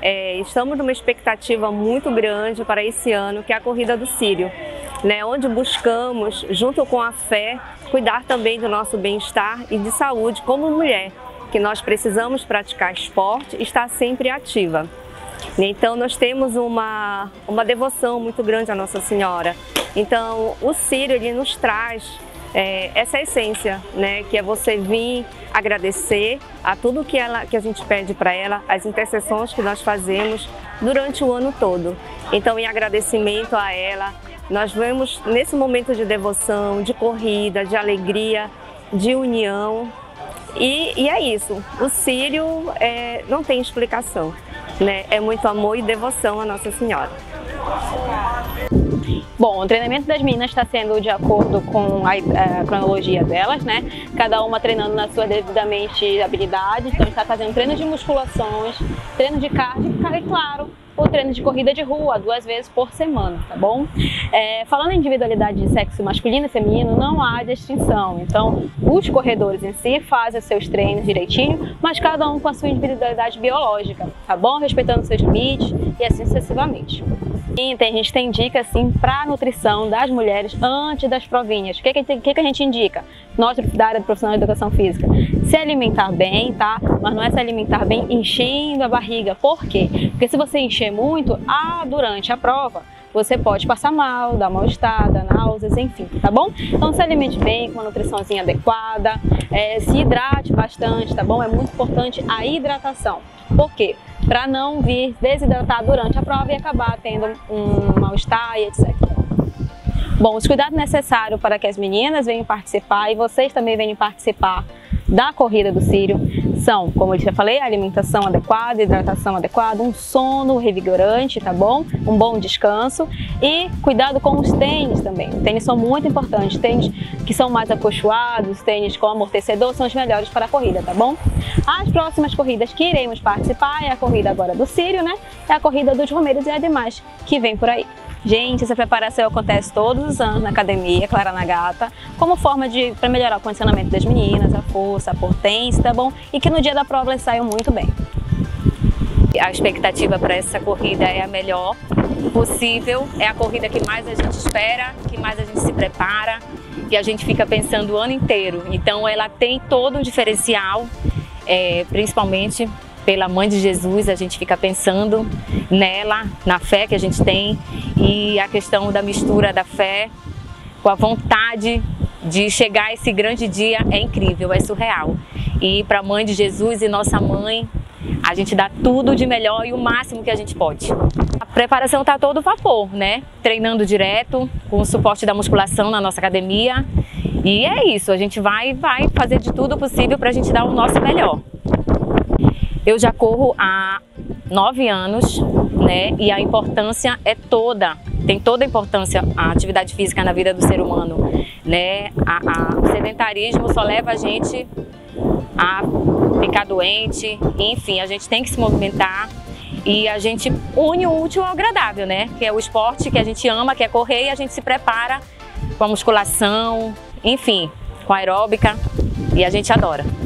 estamos numa expectativa muito grande para esse ano, que é a Corrida do Círio, né, onde buscamos, junto com a fé, cuidar também do nosso bem-estar e de saúde como mulher, que nós precisamos praticar esporte e estar sempre ativa. Então nós temos uma devoção muito grande à Nossa Senhora. Então o Círio ele nos traz essa essência, né, que é você vir agradecer a tudo que a gente pede para ela, as intercessões que nós fazemos durante o ano todo. Então, em agradecimento a ela, nós vamos nesse momento de devoção, de corrida, de alegria, de união. E é isso, o Círio não tem explicação, né? É muito amor e devoção à Nossa Senhora. Bom, o treinamento das meninas está sendo de acordo com a cronologia delas, né? Cada uma treinando na sua devidamente habilidade. Então, está fazendo treino de musculações, treino de cardio e, claro, o treino de corrida de rua 2 vezes por semana, tá bom? Falando em individualidade de sexo masculino e feminino, não há distinção. Então, os corredores em si fazem os seus treinos direitinho, mas cada um com a sua individualidade biológica, tá bom? Respeitando seus limites e assim sucessivamente. E a gente tem dica assim para a nutrição das mulheres antes das provinhas. O que a gente indica? Nós da área de profissional de educação física, se alimentar bem, tá? Mas não é se alimentar bem enchendo a barriga. Por quê? Porque se você encher muito, durante a prova, você pode passar mal, dar mal-estar, dar náuseas, enfim, tá bom? Então se alimente bem, com uma nutriçãozinha adequada, se hidrate bastante, tá bom? É muito importante a hidratação. Por quê? Para não vir desidratar durante a prova e acabar tendo um mal-estar e etc. Bom, os cuidados necessários para que as meninas venham participar e vocês também venham participar da Corrida do Círio são, como eu já falei, alimentação adequada, hidratação adequada, um sono revigorante, tá bom? Um bom descanso e cuidado com os tênis também. Os tênis são muito importantes, tênis que são mais acolchoados, tênis com amortecedor são os melhores para a corrida, tá bom? As próximas corridas que iremos participar é a corrida agora do Círio, né? É a corrida dos Romeiros e ademais que vem por aí. Gente, essa preparação acontece todos os anos na academia Clara Nagata, como forma para melhorar o condicionamento das meninas, a força, a potência, tá bom? E que no dia da prova elas saiam muito bem. A expectativa para essa corrida é a melhor possível, é a corrida que mais a gente espera, que mais a gente se prepara, que a gente fica pensando o ano inteiro. Então ela tem todo um diferencial, principalmente pela Mãe de Jesus, a gente fica pensando nela, na fé que a gente tem e a questão da mistura da fé com a vontade de chegar a esse grande dia é incrível, é surreal. E para a Mãe de Jesus e nossa mãe, a gente dá tudo de melhor e o máximo que a gente pode. A preparação está a todo vapor, né? Treinando direto, com o suporte da musculação na nossa academia. E é isso, a gente vai fazer de tudo possível para a gente dar o nosso melhor. Eu já corro há 9 anos, né? E a importância tem toda a importância a atividade física na vida do ser humano, né? O sedentarismo só leva a gente a ficar doente, enfim, a gente tem que se movimentar e a gente une o útil ao agradável, né? Que é o esporte que a gente ama, que é correr e a gente se prepara com a musculação, enfim, com a aeróbica e a gente adora.